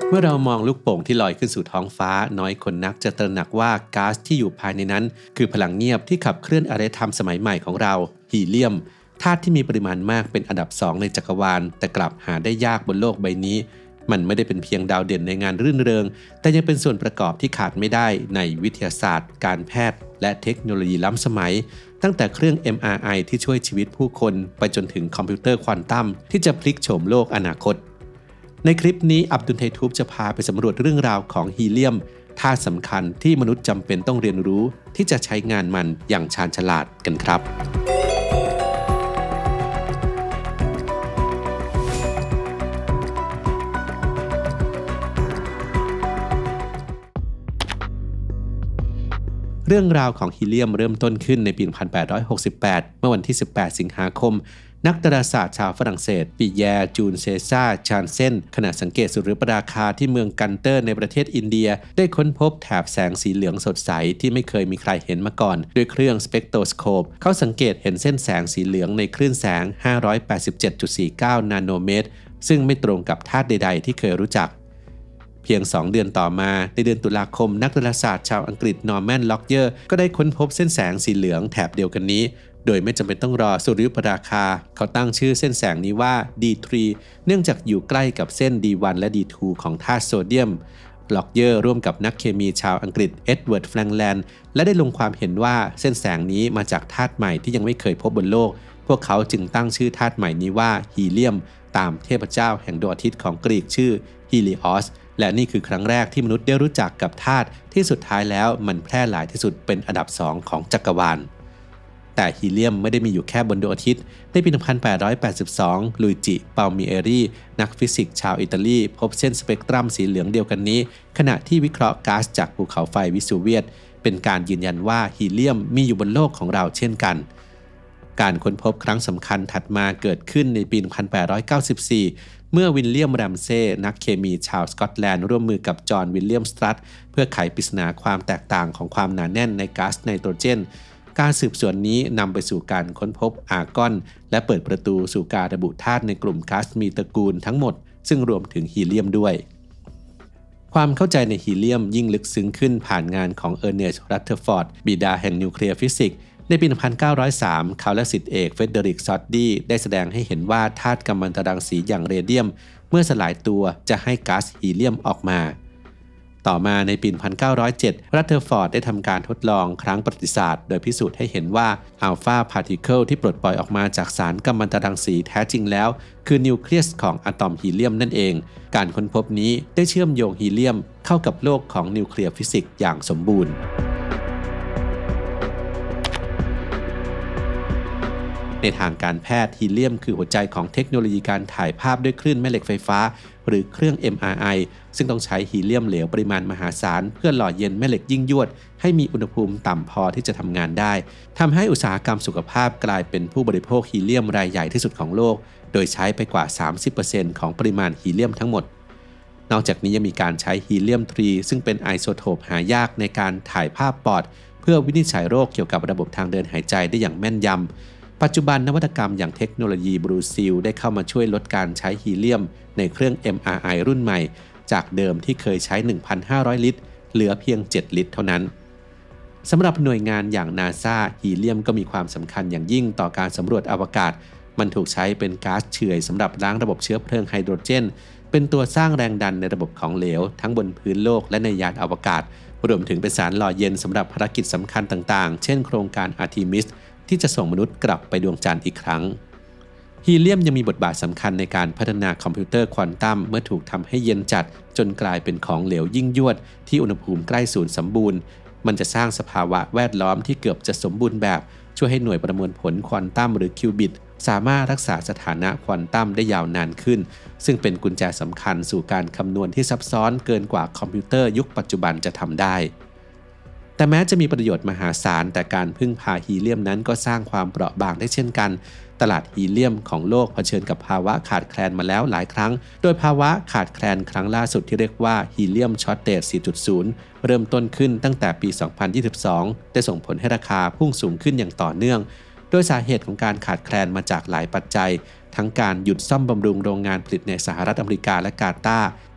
เมื่อเรามองลูกโป่งที่ลอยขึ้นสู่ท้องฟ้าน้อยคนนักจะตระหนักว่าก๊าซที่อยู่ภายในนั้นคือพลังเงียบที่ขับเคลื่อนอารยธรรมสมัยใหม่ของเราฮีเลียมธาตุที่มีปริมาณมากเป็นอันดับ2ในจักรวาลแต่กลับหาได้ยากบนโลกใบนี้มันไม่ได้เป็นเพียงดาวเด่นในงานรื่นเริงแต่ยังเป็นส่วนประกอบที่ขาดไม่ได้ในวิทยาศาสตร์การแพทย์และเทคโนโลยีล้ำสมัยตั้งแต่เครื่อง MRI ที่ช่วยชีวิตผู้คนไปจนถึงคอมพิวเตอร์ควอนตัมที่จะพลิกโฉมโลกอนาคตในคลิปนี้อับดุลไททูบจะพาไปสำรวจเรื่องราวของฮีเลียมธาตุสำคัญที่มนุษย์จำเป็นต้องเรียนรู้ที่จะใช้งานมันอย่างชาญฉลาดกันครับเรื่องราวของฮีเลียมเริ่มต้นขึ้นในปี 1868 เมื่อวันที่ 18 สิงหาคมนักดาราศาสตร์ชาวฝรั่งเศสปีแยร์จูนเซซ่าชานเซนขณะสังเกตสุริยุปราคาที่เมืองกันเตอร์ในประเทศอินเดียได้ค้นพบแถบแสงสีเหลืองสดใสที่ไม่เคยมีใครเห็นมาก่อนด้วยเครื่องสเปกโทรสโคปเขาสังเกตเห็นเส้นแสงสีเหลืองในคลื่นแสง 587.49 นาโนเมตรซึ่งไม่ตรงกับธาตุใดๆที่เคยรู้จักเพียง2 เดือนต่อมาในเดือนตุลาคมนักดาราศาสตร์ชาวอังกฤษนอร์แมนล็อกเยอร์ก็ได้ค้นพบเส้นแสงสีเหลืองแถบเดียวกันนี้โดยไม่จำเป็นต้องรอสุริยุปราคาเขาตั้งชื่อเส้นแสงนี้ว่า D3 เนื่องจากอยู่ใกล้กับเส้น D1 และ D2 ของธาตุโซเดียมล็อกเยอร์ร่วมกับนักเคมีชาวอังกฤษเอ็ดเวิร์ดแฟรงแลนด์และได้ลงความเห็นว่าเส้นแสงนี้มาจากธาตุใหม่ที่ยังไม่เคยพบบนโลกพวกเขาจึงตั้งชื่อธาตุใหม่นี้ว่าฮีเลียมตามเทพเจ้าแห่งดวงอาทิตย์ของกรีกชื่อฮีลิออสและนี่คือครั้งแรกที่มนุษย์ได้รู้จักกับธาตุที่สุดท้ายแล้วมันแพร่หลายที่สุดเป็นอันดับ2ของจักรวาลแต่ฮีเลียมไม่ได้มีอยู่แค่บนดวงอาทิตย์ในปี 1882 ลุยจิ เปามิเอรีนักฟิสิกส์ชาวอิตาลีพบเส้นสเปกตรัมสีเหลืองเดียวกันนี้ขณะที่วิเคราะห์ก๊าซจากภูเขาไฟวิสูเวียสเป็นการยืนยันว่าฮีเลียมมีอยู่บนโลกของเราเช่นกันการค้นพบครั้งสำคัญถัดมาเกิดขึ้นในปี 1894 เมื่อวิลเลียมแรมเซ่นักเคมีชาวสกอตแลนด์ร่วมมือกับจอห์นวิลเลียมสตรัตเพื่อไขปริศนาความแตกต่างของความหนาแน่นในก๊าซไนโตรเจนการสืบสวนนี้นำไปสู่การค้นพบอาร์กอนและเปิดประตูสู่การระบุธาตุในกลุ่มก๊าซมีตระกูลทั้งหมดซึ่งรวมถึงฮีเลียมด้วยความเข้าใจในฮีเลียมยิ่งลึกซึ้งขึ้นผ่านงานของเออร์เนสต์ รัตเทอร์ฟอร์ดบิดาแห่งนิวเคลียร์ฟิสิกส์ในปี 1903 เขาและศิษย์เอกเฟเดริก ซอดดี้ได้แสดงให้เห็นว่าธาตุกัมมันตรังสีอย่างเรเดียมเมื่อสลายตัวจะให้ก๊าซฮีเลียมออกมาต่อมาในปี 1907 รัตเทอร์ฟอร์ดได้ทำการทดลองครั้งประวัติศาสตร์โดยพิสูจน์ให้เห็นว่าอัลฟาพาร์ติเคิลที่ปลดปล่อยออกมาจากสารกัมมันตรังสีแท้จริงแล้วคือนิวเคลียสของอะตอมฮีเลียมนั่นเองการค้นพบนี้ได้เชื่อมโยงฮีเลียมเข้ากับโลกของนิวเคลียร์ฟิสิกส์อย่างสมบูรณ์ในทางการแพทย์ฮีเลียมคือหัวใจของเทคโนโลยีการถ่ายภาพด้วยคลื่นแม่เหล็กไฟฟ้าหรือเครื่อง MRI ซึ่งต้องใช้ฮีเลียมเหลวปริมาณมหาศาลเพื่อหล่อเย็นแม่เหล็กยิ่งยวดให้มีอุณหภูมิต่ำพอที่จะทำงานได้ทำให้อุตสาหกรรมสุขภาพกลายเป็นผู้บริโภคฮีเลียมรายใหญ่ที่สุดของโลกโดยใช้ไปกว่า 30% ของปริมาณฮีเลียมทั้งหมดนอกจากนี้ยังมีการใช้ฮีเลียม3ซึ่งเป็นไอโซโทปหายากในการถ่ายภาพปอดเพื่อวินิจฉัยโรคเกี่ยวกับระบบทางเดินหายใจได้อย่างแม่นยำปัจจุบันนวัตกรรมอย่างเทคโนโลยีบลูซิลได้เข้ามาช่วยลดการใช้ฮีเลียมในเครื่อง MRI รุ่นใหม่จากเดิมที่เคยใช้ 1,500 ลิตรเหลือเพียง 7 ลิตรเท่านั้นสำหรับหน่วยงานอย่าง NASA ฮีเลียมก็มีความสำคัญอย่างยิ่งต่อการสำรวจอวกาศมันถูกใช้เป็นก๊าซเฉื่อยสำหรับล้างระบบเชื้อเพลิงไฮโดรเจนเป็นตัวสร้างแรงดันในระบบของเหลวทั้งบนพื้นโลกและในยานอวกาศรวมถึงเป็นสารหล่อเย็นสำหรับภารกิจสำคัญต่างๆเช่นโครงการอาร์ทีมิสที่จะส่งมนุษย์กลับไปดวงจันทร์อีกครั้งฮีเลียมยังมีบทบาทสำคัญในการพัฒนาคอมพิวเตอร์ควอนตัมเมื่อถูกทำให้เย็นจัดจนกลายเป็นของเหลวยิ่งยวดที่อุณหภูมิใกล้ศูนย์สมบูรณ์มันจะสร้างสภาวะแวดล้อมที่เกือบจะสมบูรณ์แบบช่วยให้หน่วยประมวลผลควอนตัมหรือคิวบิตสามารถรักษาสถานะควอนตัมได้ยาวนานขึ้นซึ่งเป็นกุญแจสำคัญสู่การคำนวณที่ซับซ้อนเกินกว่าคอมพิวเตอร์ยุคปัจจุบันจะทำได้แต่แม้จะมีประโยชน์มหาศาลแต่การพึ่งพาฮีเลียมนั้นก็สร้างความเปราะบางได้เช่นกันตลาดฮีเลียมของโลกเผชิญกับภาวะขาดแคลนมาแล้วหลายครั้งโดยภาวะขาดแคลนครั้งล่าสุดที่เรียกว่าฮีเลียมช็อตเตจ 4.0 เริ่มต้นขึ้นตั้งแต่ปี 2022 ได้ส่งผลให้ราคาพุ่งสูงขึ้นอย่างต่อเนื่องโดยสาเหตุของการขาดแคลนมาจากหลายปัจจัยทั้งการหยุดซ่อมบำรุงโรงงานผลิตในสหรัฐอเมริกาและกาตาร์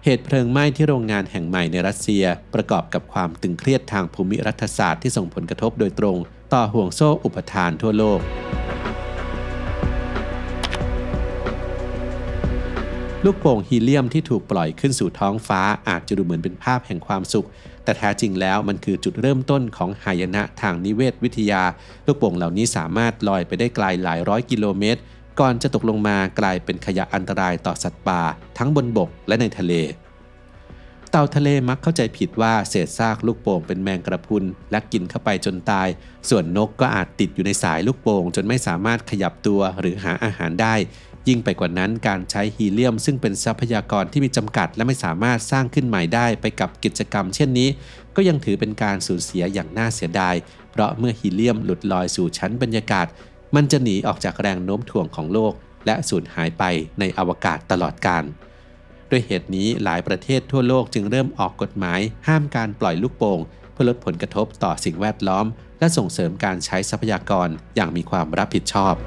เหตุเพลิงไหม้ที่โรงงานแห่งใหม่ในรัสเซียประกอบกับความตึงเครียดทางภูมิรัฐศาสตร์ที่ส่งผลกระทบโดยตรงต่อห่วงโซ่อุปทานทั่วโลกลูกโป่งฮีเลียมที่ถูกปล่อยขึ้นสู่ท้องฟ้าอาจจะดูเหมือนเป็นภาพแห่งความสุขแต่แท้จริงแล้วมันคือจุดเริ่มต้นของหายนะทางนิเวศวิทยาลูกโป่งเหล่านี้สามารถลอยไปได้ไกลหลายร้อยกิโลเมตรก่อนจะตกลงมากลายเป็นขยะอันตรายต่อสัตว์ป่าทั้งบนบกและในทะเลเต่าทะเลมักเข้าใจผิดว่าเศษซากลูกโป่งเป็นแมงกระพรุนและกินเข้าไปจนตายส่วนนกก็อาจติดอยู่ในสายลูกโป่งจนไม่สามารถขยับตัวหรือหาอาหารได้ยิ่งไปกว่านั้นการใช้ฮีเลียมซึ่งเป็นทรัพยากรที่มีจำกัดและไม่สามารถสร้างขึ้นใหม่ได้ไปกับกิจกรรมเช่นนี้ก็ยังถือเป็นการสูญเสียอย่างน่าเสียดายเพราะเมื่อฮีเลียมหลุดลอยสู่ชั้นบรรยากาศมันจะหนีออกจากแรงโน้มถ่วงของโลกและสูญหายไปในอวกาศตลอดกาลด้วยเหตุนี้หลายประเทศทั่วโลกจึงเริ่มออกกฎหมายห้ามการปล่อยลูกโป่งเพื่อลดผลกระทบต่อสิ่งแวดล้อมและส่งเสริมการใช้ทรัพยากรอย่างมีความรับผิดชอบ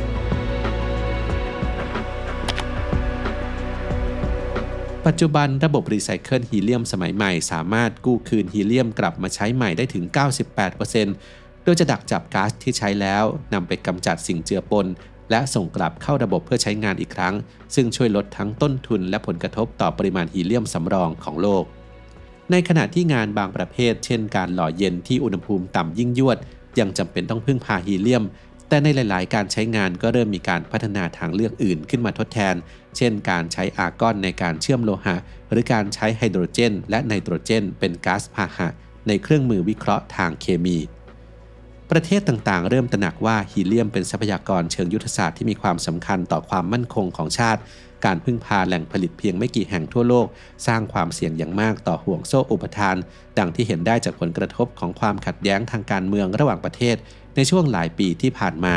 ปัจจุบันระบบรีไซเคิลฮีเลียมสมัยใหม่สามารถกู้คืนฮีเลียมกลับมาใช้ใหม่ได้ถึง 98% โดยจะดักจับก๊าซที่ใช้แล้วนำไปกำจัดสิ่งเจือปนและส่งกลับเข้าระบบเพื่อใช้งานอีกครั้งซึ่งช่วยลดทั้งต้นทุนและผลกระทบต่อปริมาณฮีเลียมสำรองของโลกในขณะที่งานบางประเภทเช่นการหล่อเย็นที่อุณหภูมิต่ำยิ่งยวดยังจำเป็นต้องพึ่งพาฮีเลียมแต่ในหลายๆการใช้งานก็เริ่มมีการพัฒนาทางเลือกอื่นขึ้นมาทดแทนเช่นการใช้อาร์กอนในการเชื่อมโลหะหรือการใช้ไฮโดรเจนและไนโตรเจนเป็นก๊าซพาหะในเครื่องมือวิเคราะห์ทางเคมีประเทศต่างๆเริ่มตระหนักว่าฮีเลียมเป็นทรัพยากรเชิงยุทธศาสตร์ที่มีความสำคัญต่อความมั่นคงของชาติการพึ่งพาแหล่งผลิตเพียงไม่กี่แห่งทั่วโลกสร้างความเสี่ยงอย่างมากต่อห่วงโซ่อุปทานดังที่เห็นได้จากผลกระทบของความขัดแย้งทางการเมืองระหว่างประเทศในช่วงหลายปีที่ผ่านมา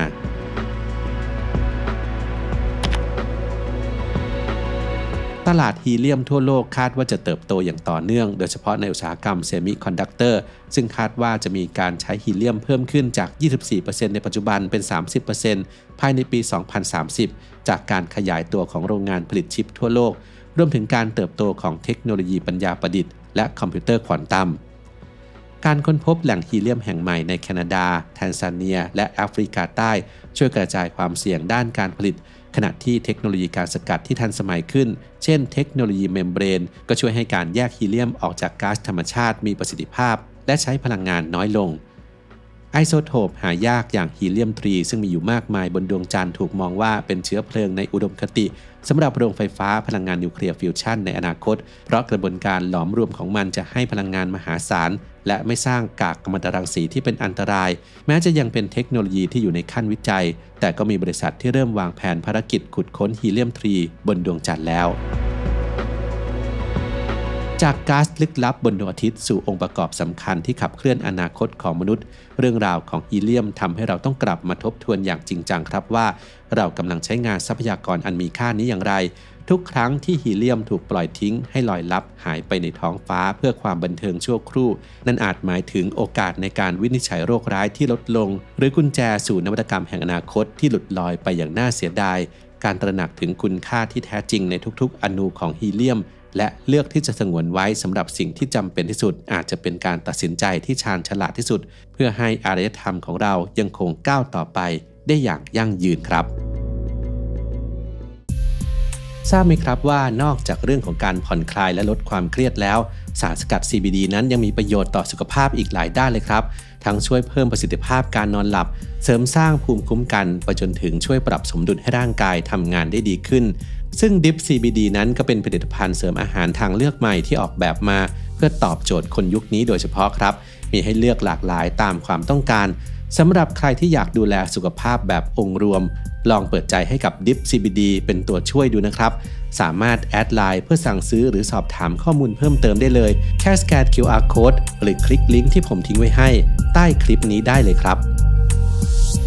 ตลาดฮีเลียมทั่วโลกคาดว่าจะเติบโตอย่างต่อเนื่องโดยเฉพาะในอุตสาหกรรมเซมิคอนดักเตอร์ซึ่งคาดว่าจะมีการใช้ฮีเลียมเพิ่มขึ้นจาก 24% ในปัจจุบันเป็น 30% ภายในปี 2030 จากการขยายตัวของโรงงานผลิตชิปทั่วโลกรวมถึงการเติบโตของเทคโนโลยีปัญญาประดิษฐ์และคอมพิวเตอร์ควอนตัมการค้นพบแหล่งฮีเลียมแห่งใหม่ในแคนาดาแทนซาเนียและแอฟริกาใต้ช่วยกระจายความเสี่ยงด้านการผลิตขณะที่เทคโนโลยีการสกัดที่ทันสมัยขึ้นเช่นเทคโนโลยีเมมเบรนก็ช่วยให้การแยกฮีเลียมออกจากก๊าซธรรมชาติมีประสิทธิภาพและใช้พลังงานน้อยลงไอโซโทปหายากอย่างฮีเลียม3ซึ่งมีอยู่มากมายบนดวงจันทร์ถูกมองว่าเป็นเชื้อเพลิงในอุดมคติสำหรับโรงไฟฟ้าพลังงานนิวเคลียร์ฟิวชันในอนาคตเพราะกระบวนการหลอมรวมของมันจะให้พลังงานมหาศาลและไม่สร้างกากกัมมันตรังสีที่เป็นอันตรายแม้จะยังเป็นเทคโนโลยีที่อยู่ในขั้นวิจัยแต่ก็มีบริษัทที่เริ่มวางแผนภารกิจขุดค้นฮีเลียม3บนดวงจันทร์แล้วจากก๊าซลึกลับบนดวงอาทิตย์สู่องค์ประกอบสำคัญที่ขับเคลื่อนอนาคตของมนุษย์เรื่องราวของฮีเลียมทำให้เราต้องกลับมาทบทวนอย่างจริงจังครับว่าเรากำลังใช้งานทรัพยากรอันมีค่านี้อย่างไรทุกครั้งที่ฮีเลียมถูกปล่อยทิ้งให้ลอยลับหายไปในท้องฟ้าเพื่อความบันเทิงชั่วครู่นั่นอาจหมายถึงโอกาสในการวินิจฉัยโรคร้ายที่ลดลงหรือกุญแจสู่นวัตกรรมแห่งอนาคตที่หลุดลอยไปอย่างน่าเสียดายการตระหนักถึงคุณค่าที่แท้จริงในทุกๆอนูของฮีเลียมและเลือกที่จะสงวนไว้สำหรับสิ่งที่จำเป็นที่สุดอาจจะเป็นการตัดสินใจที่ชาญฉลาดที่สุดเพื่อให้อารยธรรมของเรายังคงก้าวต่อไปได้อย่างยั่งยืนครับทราบไหมครับว่านอกจากเรื่องของการผ่อนคลายและลดความเครียดแล้วสารสกัด CBD นั้นยังมีประโยชน์ต่อสุขภาพอีกหลายด้านเลยครับทั้งช่วยเพิ่มประสิทธิภาพการนอนหลับเสริมสร้างภูมิคุ้มกันไปจนถึงช่วยปรับสมดุลให้ร่างกายทำงานได้ดีขึ้นซึ่ง Dip CBD นั้นก็เป็นผลิตภัณฑ์เสริมอาหารทางเลือกใหม่ที่ออกแบบมาเพื่อตอบโจทย์คนยุคนี้โดยเฉพาะครับมีให้เลือกหลากหลายตามความต้องการสำหรับใครที่อยากดูแลสุขภาพแบบองค์รวมลองเปิดใจให้กับ Dip CBD เป็นตัวช่วยดูนะครับสามารถแอดไลน์เพื่อสั่งซื้อหรือสอบถามข้อมูลเพิ่มเติมได้เลยแค่สแกน QR Code หรือคลิกลิงก์ที่ผมทิ้งไว้ให้ใต้คลิปนี้ได้เลยครับ